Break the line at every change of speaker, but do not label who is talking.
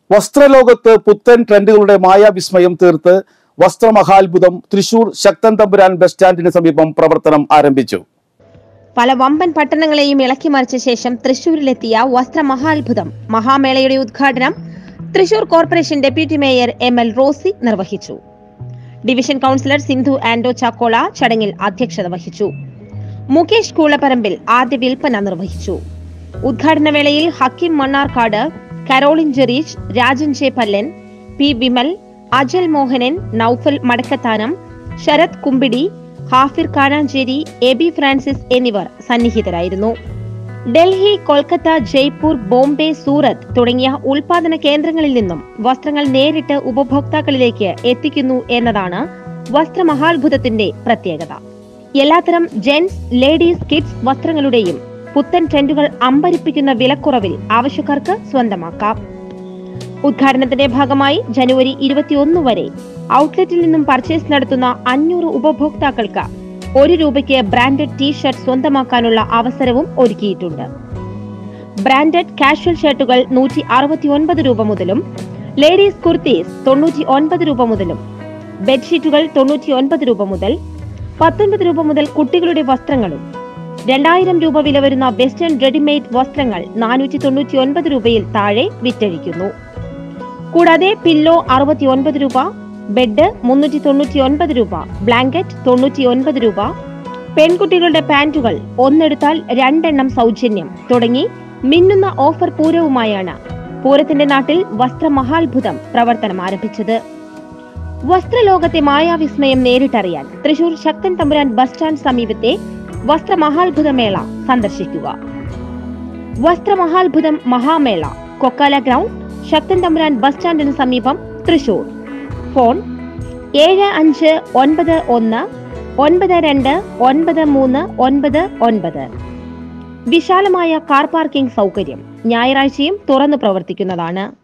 വസ്ത്രലോകത്ത് പുത്തൻ ട്രെൻഡുകളുടെ മായാവിസ്മയം തീർത്ത് വസ്ത്രമഹാത്ഭുതം തൃശൂർ ശക്തൻ തമ്പുരാൻ ബസ് സ്റ്റാൻഡിന് സമീപം പ്രവർത്തനം ആരംഭിച്ചു.
പല വമ്പൻ പട്ടണങ്ങളെയും ഇളക്കിമറിച്ച ശേഷം തൃശൂരിലെത്തിയ വസ്ത്രമഹാത്ഭുതം മഹാമേളയുടെ ഉദ്ഘാടനം Thrissur corporation deputy mayor ML Rosy നിർവഹിച്ചു. ഡിവിഷൻ കൗൺസിലർ സിന്ധു ആൻഡോ ചാക്കോള ചടങ്ങിൽ അധ്യക്ഷത വഹിച്ചു. മുകേഷ് കൂളപ്പറമ്പിൽ ആദ്യ വിൽപ്പന നിർവഹിച്ചു. ഉദ്ഘാടന വേളയിൽ Hakeem Mannarkkad, Caroline Jereesh, Rajan J Pallan, P Vimal, Ajal Mohanan, Noufal Madakkathanam, Sarath Kumbidi, Hafir Kananchery, Aby Francis എന്നിവർ സന്നിഹിതരായിരുന്നു. ഡൽഹി, കൊൽക്കത്ത, ജയ്പൂർ, ബോംബെ, സൂറത്ത് തുടങ്ങിയ ഉൽപാദന കേന്ദ്രങ്ങളിൽ നിന്നും വസ്ത്രങ്ങൾ നേരിട്ട് ഉപഭോക്താക്കളിലേക്ക് എത്തിക്കുന്നു എന്നതാണ് വസ്ത്രമഹാത്ഭുതത്തിന്റെ പ്രത്യേകത. എല്ലാത്തരം ജെന്റ്സ്, ലേഡീസ്, കിഡ്സ് വസ്ത്രങ്ങളുടെയും പുത്തൻ ട്രെൻഡുകൾ അമ്പരിപ്പിക്കുന്ന വിലക്കുറവിൽ ആവശ്യക്കാർക്ക് സ്വന്തമാക്കാം. ഉദ്ഘാടനത്തിന്റെ ഭാഗമായി ജനുവരി 21 വരെ ഔട്ട്ലെറ്റിൽ നിന്നും പർച്ചേസ് നടത്തുന്ന 500 ഉപഭോക്താക്കൾക്ക് ₹1 ബ്രാൻഡഡ് ടീ-ഷർട്ട് സ്വന്തമാക്കാനുള്ള അവസരവും ഒരുക്കിയിട്ടുണ്ട്. ബ്രാൻഡഡ് കാഷ്വൽ ഷർട്ടുകൾ ₹169 മുതലും, ലേഡീസ് കുർത്തീസ് ₹99 മുതലും, ബെഡ്ഷീറ്റുകൾ ₹99 മുതൽ, ₹19 മുതൽ കുട്ടികളുടെ വസ്ത്രങ്ങളും, ₹2000 വില വരുന്ന വെസ്റ്റേൺ റെഡിമെയ്ഡ് വസ്ത്രങ്ങൾ ₹499 താഴെ വിറ്റഴിക്കുന്നു. കൂടാതെ പില്ലോ ₹69, ബെഡ് ₹399, ബ്ലാങ്കറ്റ് ₹99, പെൺകുട്ടികളുടെ പാന്റുകൾ ഒന്നെടുത്താൽ 2 സൗജന്യം തുടങ്ങി മിന്നുന്ന ഓഫർ പൂരവുമായാണ് പൂരത്തിന്റെ നാട്ടിൽ വസ്ത്രമഹാത്ഭുതം പ്രവർത്തനം ആരംഭിച്ചത്. വസ്ത്രലോകത്തെ മായാവിസ്മയം നേരിട്ടറിയാൻ തൃശൂർ ശക്തൻ തമ്പുരാൻ ബസ് സ്റ്റാൻഡ് സമീപത്തെ വസ്ത്രമഹാത്ഭുതമേള സന്ദർശിക്കുക. വസ്ത്രമഹാത്ഭുതം മഹാമേള, കൊക്കാല ഗ്രൗണ്ട്, ശക്തൻ തമ്പുരാൻ ബസ് സ്റ്റാൻഡിന് സമീപം, തൃശൂർ. ഫോൺ 7591929399. വിശാലമായ കാർ പാർക്കിംഗ് സൗകര്യം. ഞായറാഴ്ചയും തുറന്നു പ്രവർത്തിക്കുന്നതാണ്.